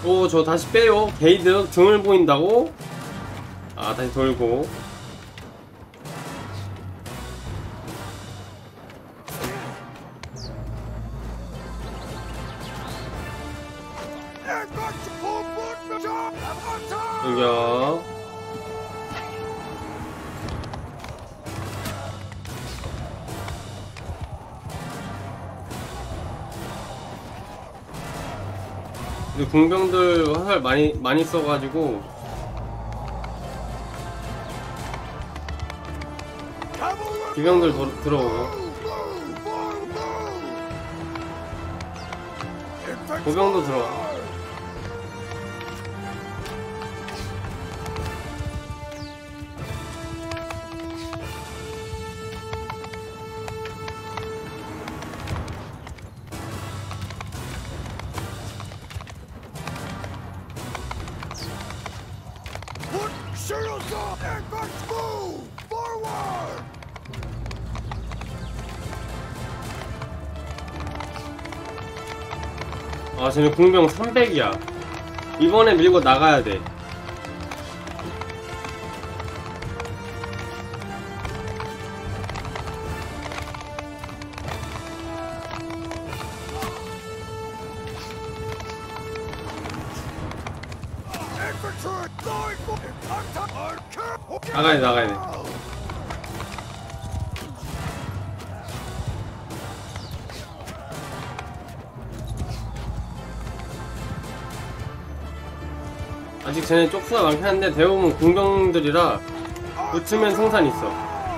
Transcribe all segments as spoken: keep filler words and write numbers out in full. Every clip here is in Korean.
오, 저 다시 빼요. 게이드 등을 보인다고? 아, 다시 돌고. 여기요. 근데 궁병들 화살 많이 많이 써가지고 기병들 도, 들어오고 보병도 들어와. 아, 쟤는 궁병 삼백이야. 이번에 밀고 나가야 돼. 나가야 돼, 나가야 돼. 아직 쟤네 쪽수가 많긴 한데 대부분 궁병들이라 붙으면 승산 있어.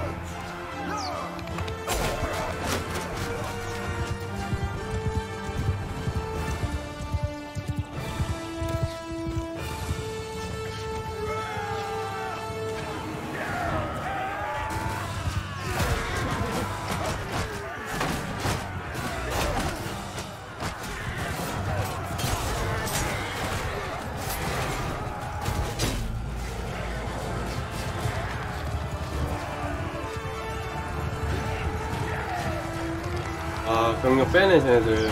아, 병력 빼네 쟤네들.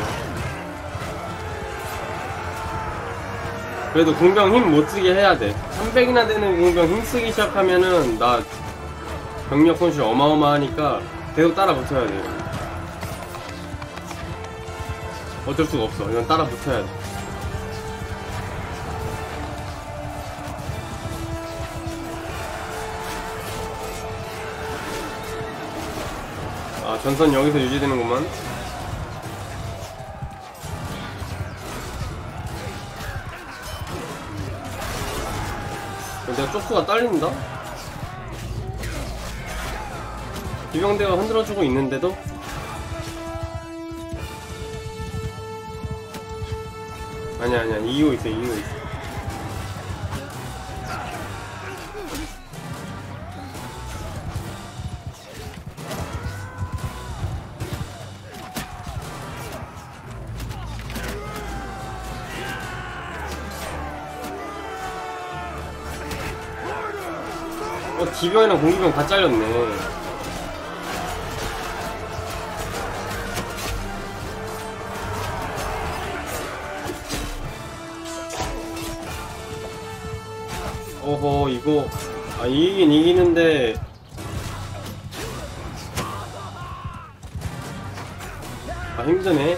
그래도 궁병 힘 못쓰게 해야돼. 삼백이나 되는 궁병 힘쓰기 시작하면은 나 병력 손실 어마어마하니까 계속 따라 붙어야 돼. 어쩔 수가 없어. 이건 따라 붙어야 돼. 아, 전선 여기서 유지되는구만. 내가 쪽수가 딸린다? 기병대가 흔들어주고 있는데도? 아니야, 아니야. 이기고 있어, 이기고 있어. 어, 기병이랑 공기병 다 잘렸네. 어허, 이거 아, 이기긴 이기는데 아, 힘드네.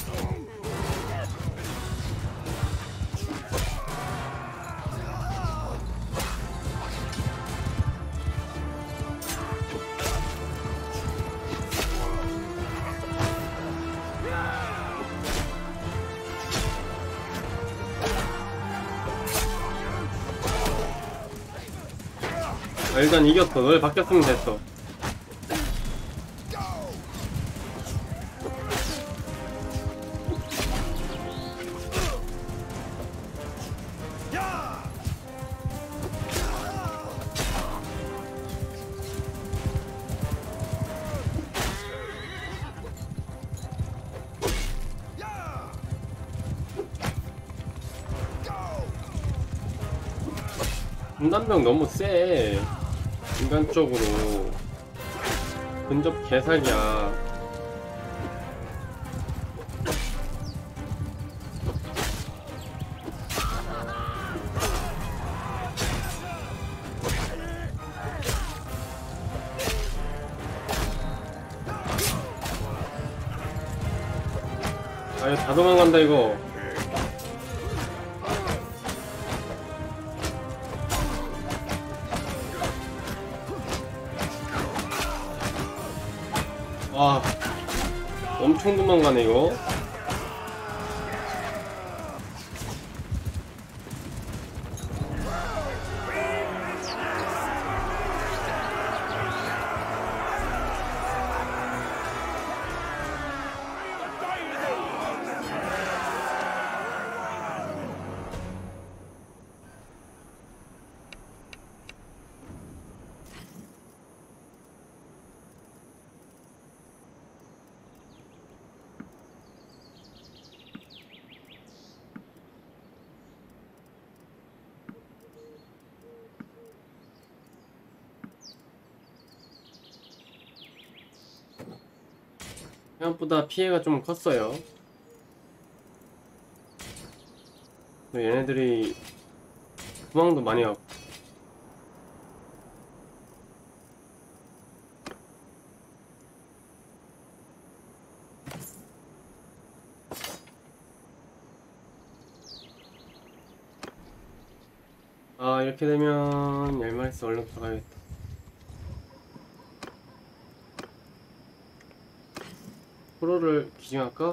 아, 일단 이겼어. 너네 바뀌었으면 됐어. 분단병 너무 세. 인간적으로 근접 개사기야. 다 도망간다 이거. 와, 엄청 도망가네 이거. 생각보다 피해가 좀 컸어요. 얘네들이 도망도 많이 하고. 아, 이렇게 되면 열마리스 얼른 들어가야겠다. 프로를 기증할까?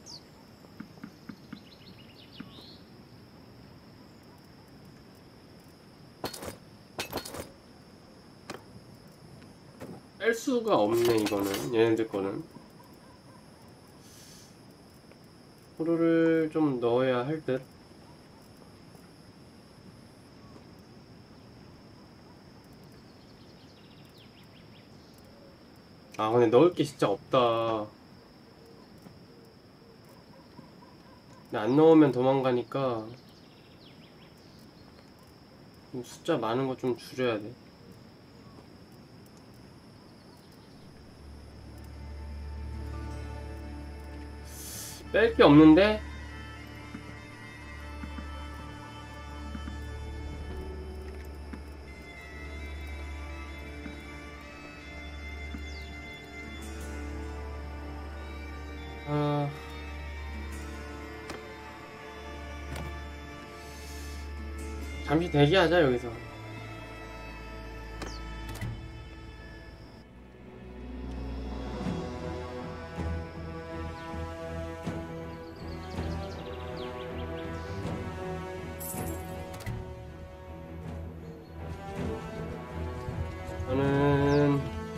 뺄 수가 없네 이거는. 얘네들 거는 프로를 좀 넣어야 할 듯. 아 근데 넣을 게 진짜 없다. 근데 안 넣으면 도망가니까 숫자 많은 거 좀 줄여야 돼. 뺄 게 없는데? 아... 잠시 대기하자 여기서. 저는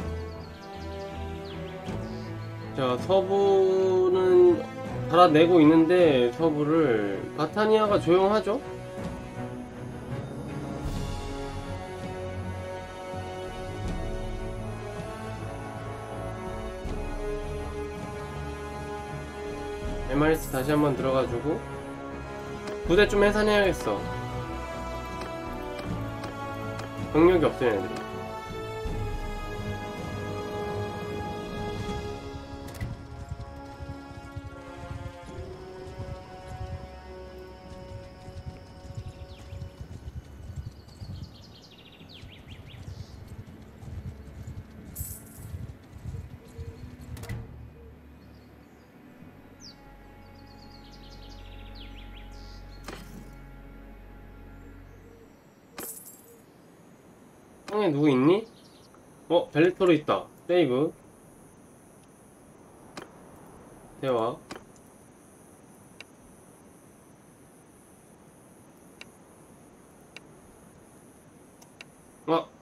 자 서부는 달아내고 있는데 서부를 바타니아가 조용하죠? 엠아르에스 다시 한번 들어가지고 부대 좀 해산해야겠어. 병력이 없어 얘네들. 형에 누구 있니? 어? 벨리토르 있다. 세이브 대화. 어?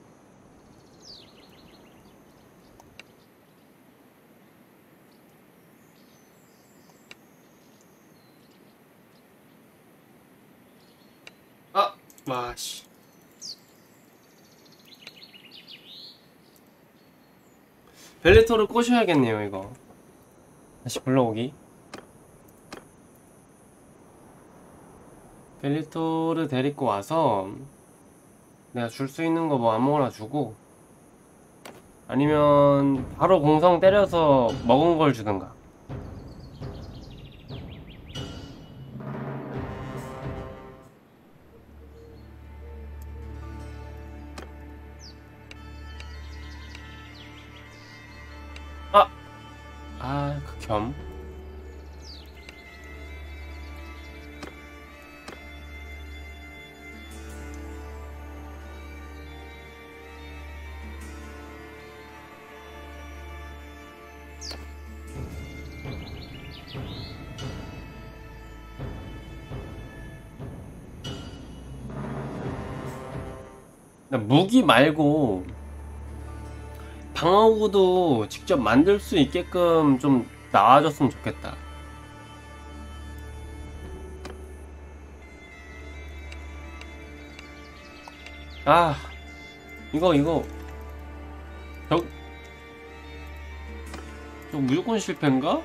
아! 와씨 벨리토르 꼬셔야겠네요 이거. 다시 불러오기. 벨리토르 데리고 와서 내가 줄 수 있는 거 뭐 아무거나 주고, 아니면 바로 공성 때려서 먹은 걸 주든가. 아! 아, 극혐. 무기 말고 방어구도 직접 만들 수 있게끔 좀 나와줬으면 좋겠다. 아, 이거 이거 저, 저 무조건 실패인가?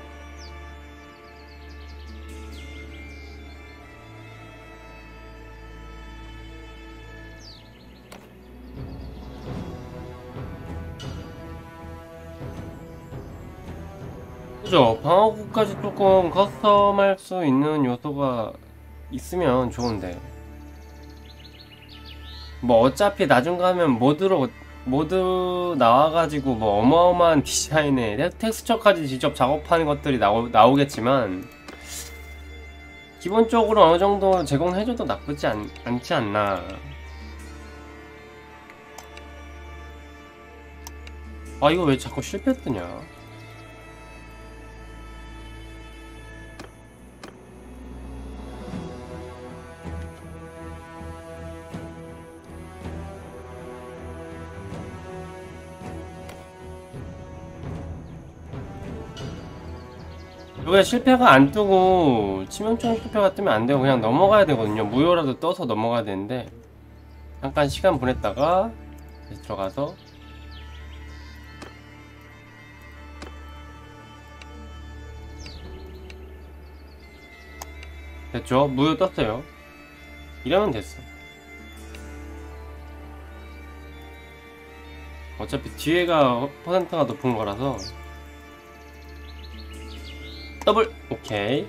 그죠? 방어구까지 조금 커스텀할 수 있는 요소가 있으면 좋은데, 뭐 어차피 나중 가면 모드로 모드 나와가지고 뭐 어마어마한 디자인에 텍- 텍스처까지 직접 작업하는 것들이 나오, 나오겠지만 기본적으로 어느 정도 제공해줘도 나쁘지 않, 않지 않나. 아, 이거 왜 자꾸 실패 뜨냐? 이게 실패가 안 뜨고 치명적 실패가 뜨면 안 되고 그냥 넘어가야 되거든요. 무효라도 떠서 넘어가야 되는데, 잠깐 시간 보냈다가 다시 들어가서 됐죠? 무효 떴어요. 이러면 됐어. 어차피 뒤에가 퍼센트가 높은 거라서. 더블! 오케이.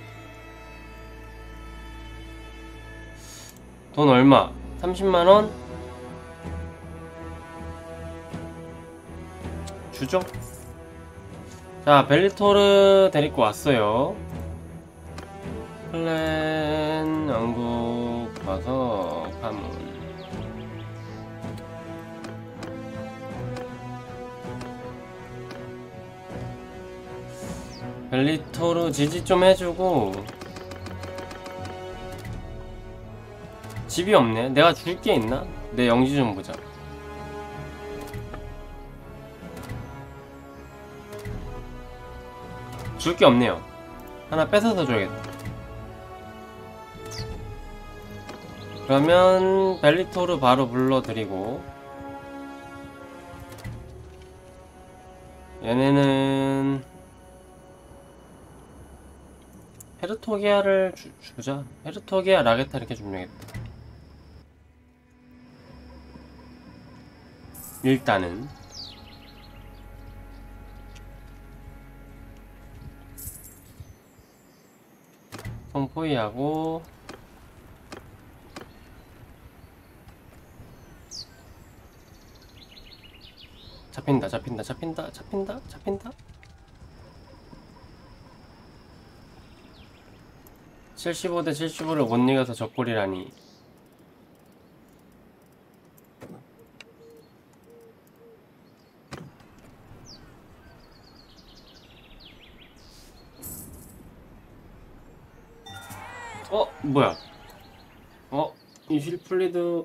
돈 얼마? 삼십만원? 주죠? 자, 벨리토르 데리고 왔어요. 클랜 왕국 가서 가문. 벨리토르 지지 좀 해주고. 집이 없네. 내가 줄 게 있나? 내 영지 좀 보자. 줄 게 없네요. 하나 뺏어서 줘야겠다. 그러면 벨리토르 바로 불러드리고, 얘네는 헤르토기아를 주, 주자. 헤르토기아 라게타 이렇게 주면 되겠다. 일단은 성포이하고 잡힌다 잡힌다 잡힌다 잡힌다 잡힌다. 칠십오 대 칠십오를 못 이겨서 적골이라니. 어? 뭐야? 어? 이 힐플리드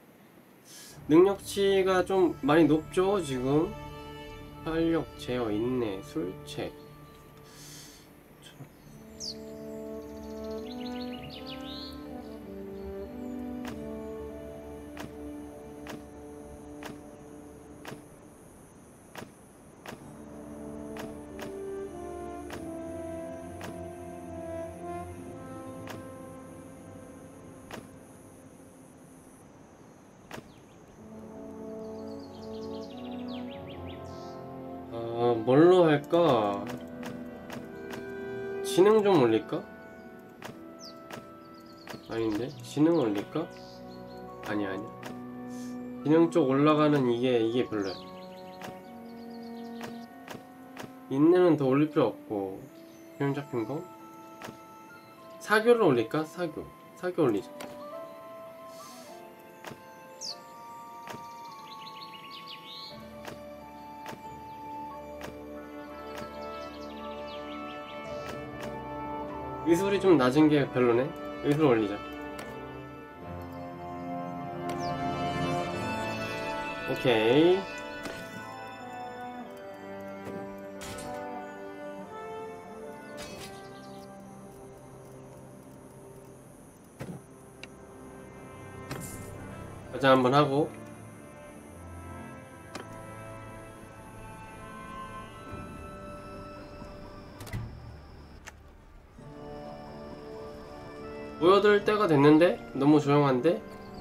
능력치가 좀 많이 높죠 지금? 활력, 제어, 인내, 술책. 어, 뭘로 할까? 지능 좀 올릴까? 아닌데? 지능 올릴까? 아니야 아니야. 지능 쪽 올라가는 이게 이게 별로야. 인내는 더 올릴 필요 없고. 표현 잡힌 거? 사교를 올릴까? 사교. 사교 올리자. 소리 좀 낮은 게 별로네. 여기서 올리자. 오케이. 가자 한번 하고. 모여들 때가 됐는데? 너무 조용한데?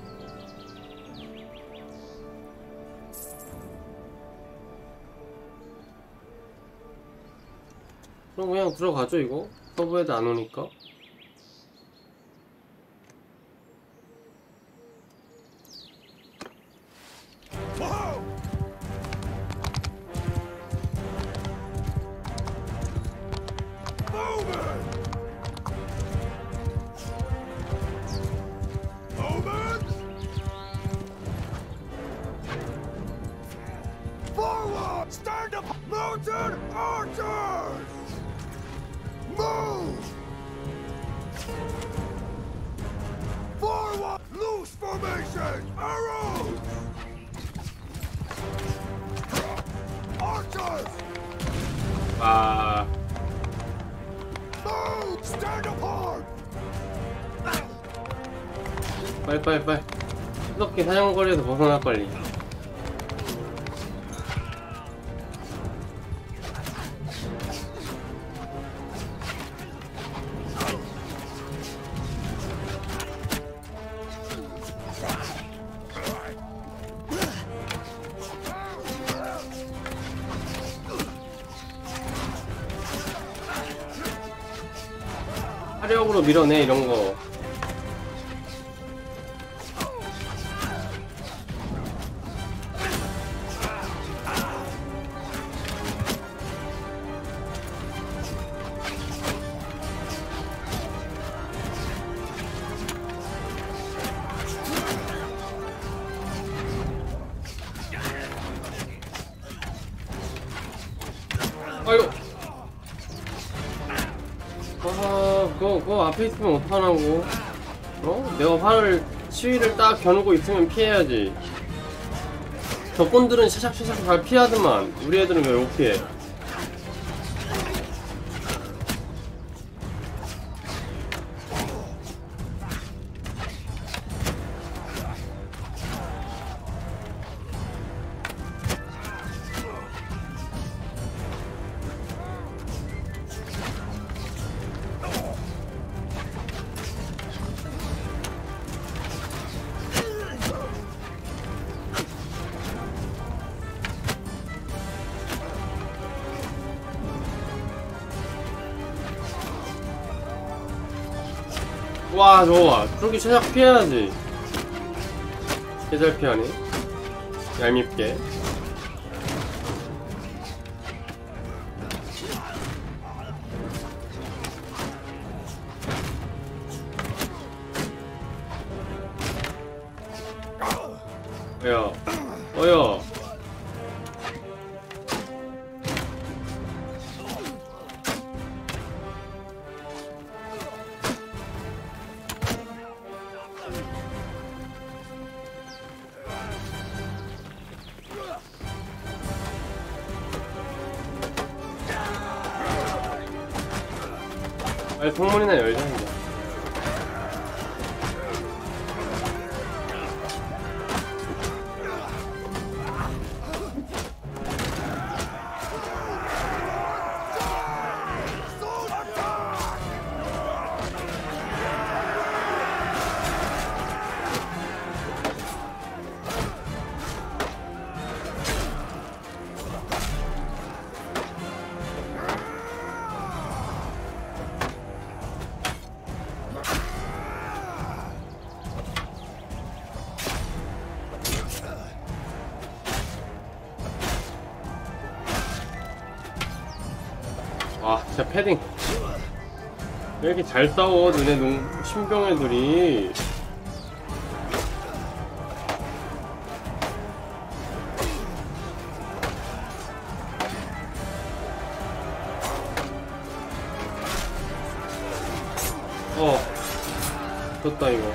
그럼 그냥 들어가죠 이거? 서브에도 안 오니까. Stand up, mounted archers! Move! Forward, loose formation, arrows! Archers! 아, Move! Stand apart! 빨리 빨리 빨리. 이렇게 사냥거리에서 벗어나 빨리. 화력으로 밀어내 이런 거. 아이고. 아, 그거, 그거 앞에 있으면 어떡하냐고. 어? 내가 활을, 치위를 딱 겨누고 있으면 피해야지. 적군들은 샤샥샤샥 잘 피하더만. 우리 애들은 왜 못 피해? 와, 저거 봐. 저기 샤샥 피해야지. 개잘 피하네. 얄밉게. 어여, 어여. 빨리 통문이나 열자 이제. 와, 진짜 패딩 왜 이렇게 잘 싸워 너네 농 신병애들이. 떴다 이거.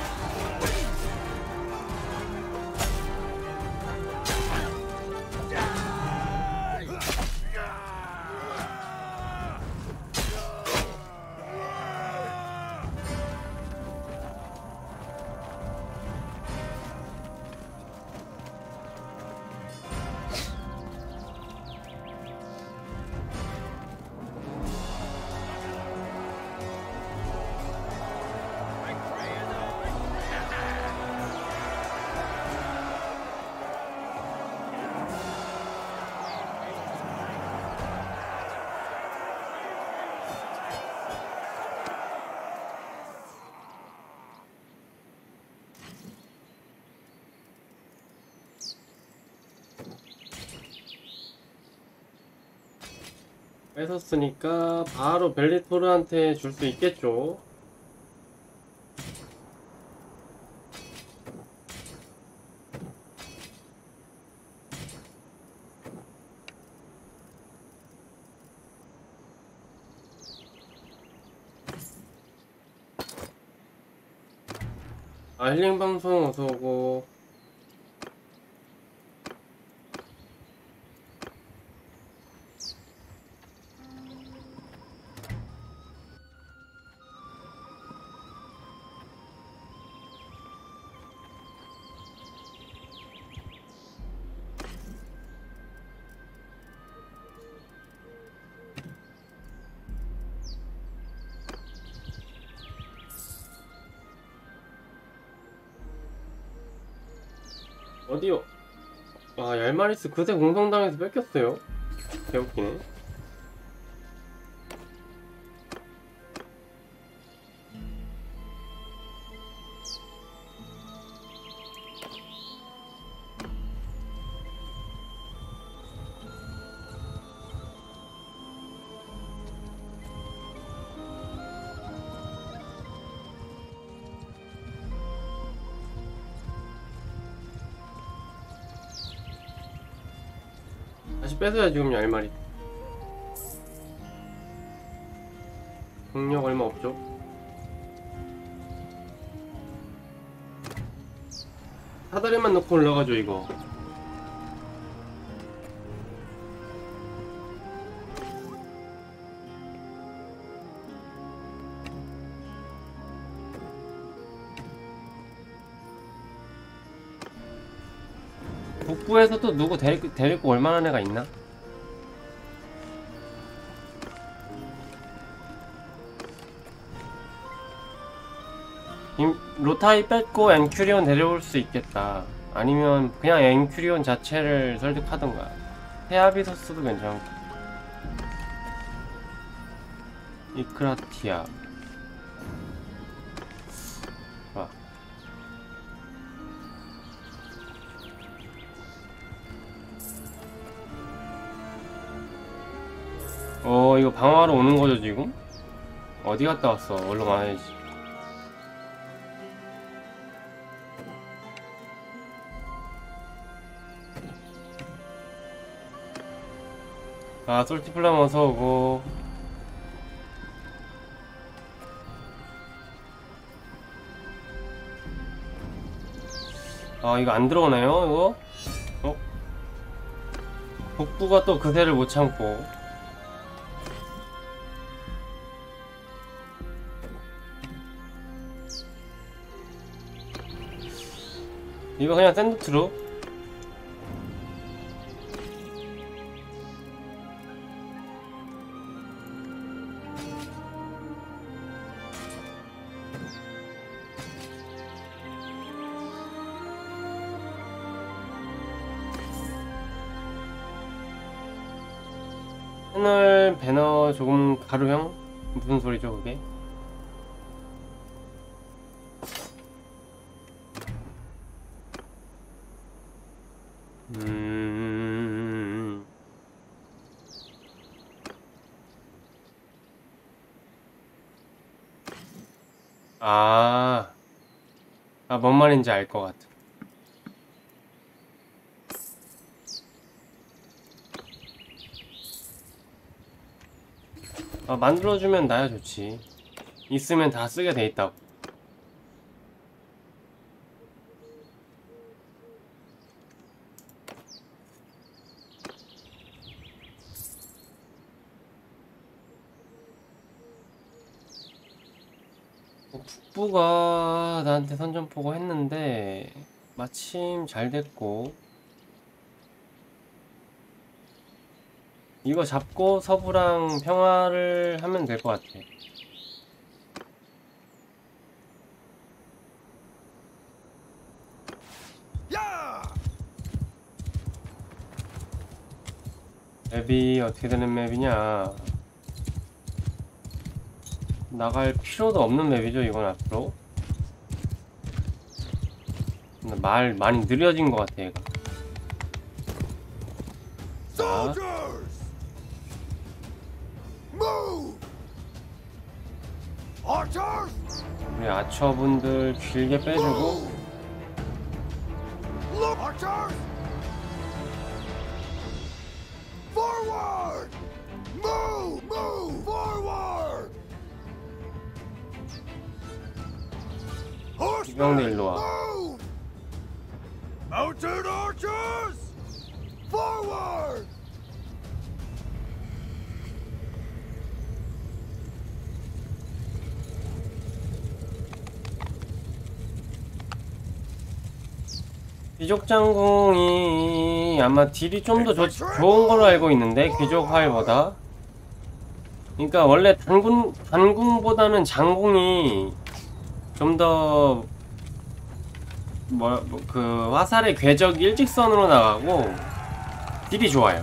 뺏었으니까 바로 벨리토르한테 줄 수 있겠죠. 아, 힐링 방송 어서오고. 어디요? 아, 얄마리스 그새 공성당에서 뺏겼어요. 개웃기네. 다시 뺏어야 지금 얄마리. 공력 얼마 없죠? 사다리만 넣고 올라가죠 이거. 북부에서 또 누구 데리고, 데리고 올 만한 애가 있나? 임, 로타이 뺏고 엔큐리온 데려올 수 있겠다. 아니면 그냥 엔큐리온 자체를 설득하던가. 헤아비서스도 괜찮고. 이크라티아. 와. 어, 이거 방어하러 오는 거죠 지금? 어디 갔다 왔어? 얼른 와야지. 아, 솔티플람 어서오고. 아, 이거 안 들어오나요 이거? 어? 북부가 또 그새를 못 참고. 이거 그냥 샌드트로? 채널 배너 조금 가루형? 무슨 소리죠 그게? 음... 아... 아, 뭔 말인지 알 것 같아. 아, 만들어주면 나야 좋지. 있으면 다 쓰게 돼 있다고. 북부가 나한테 선전포고 했는데 마침 잘 됐고, 이거 잡고 서부랑 평화를 하면 될 것 같아. Yeah! 맵이 어떻게 되는 맵이냐. 나갈 필요도 없는 맵이죠 이건. 앞으로 근데 말 많이 느려진 것 같아 얘가. 자, Soldiers! Move! Archers! 우리 아처분들 길게 빼주고. Look! Archers! Forward! Move! Move! Forward! 이병대 Horsemen! 일로 와. Move! Mounted archers! Forward! 귀족 장궁이 아마 딜이 좀 더 좋은 걸로 알고 있는데, 귀족 활보다. 그러니까 원래 단군 단궁보다는 장궁이 좀 더 뭐 그 화살의 궤적이 일직선으로 나가고 딜이 좋아요.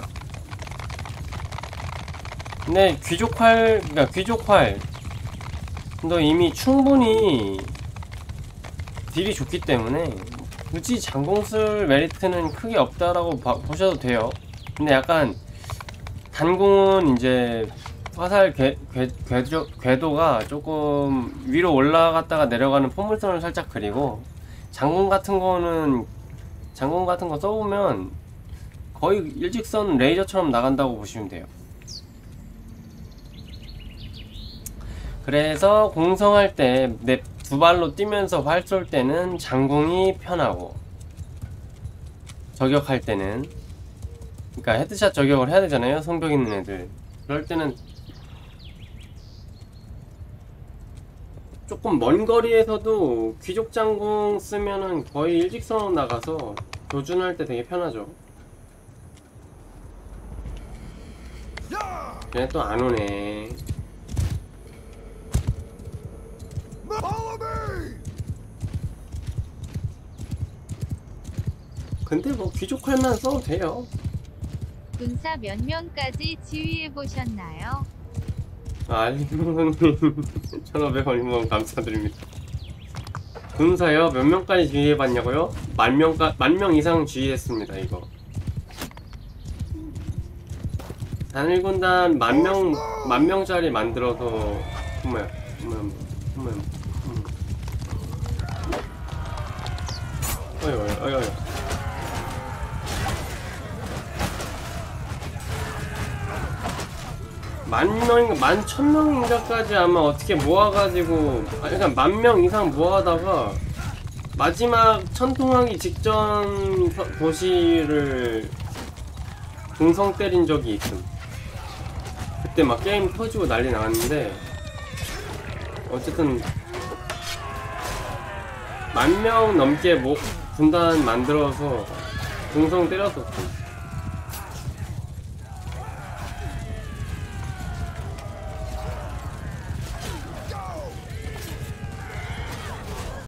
근데 귀족활, 그러니까 귀족활 너 이미 충분히 딜이 좋기 때문에 굳이 장공 쓸 메리트는 크게 없다라고 봐, 보셔도 돼요. 근데 약간 단궁은 이제 화살 궤, 궤, 궤도, 궤도가 조금 위로 올라갔다가 내려가는 포물선을 살짝 그리고, 장궁 같은 거는 장궁 같은 거 써보면 거의 일직선 레이저처럼 나간다고 보시면 돼요. 그래서 공성할 때 내 두 발로 뛰면서 활 쏠 때는 장궁이 편하고, 저격할 때는, 그러니까 헤드샷 저격을 해야 되잖아요 성벽 있는 애들. 그럴 때는 조금 먼 거리에서도 귀족 장궁 쓰면은 거의 일직선으로 나가서 교준할 때 되게 편하죠. Yeah! 그냥 또 안 오네. Follow me! 근데 뭐 귀족 활만 써도 돼요. 군사 몇 명까지 지휘해 보셨나요? 아, 알림님 천오백 원 후원 감사드립니다. 군사요? 몇 명까지 지휘해봤냐고요? 만 명까, 만 명 이상 지휘했습니다 이거. 단일군단 만 명, 만 명짜리 만들어서. 어머야, 어머야, 어머야, 어머야. 어이, 어이, 어이, 어이. 만 명인가, 만 천 명인가까지 아마 어떻게 모아가지고, 아, 그러니까 만 명 이상 모아다가 마지막 천통하기 직전 서- 도시를 공성 때린 적이 있음. 그때 막 게임 터지고 난리 나왔는데, 어쨌든 만 명 넘게 모, 군단 만들어서 공성 때렸었음.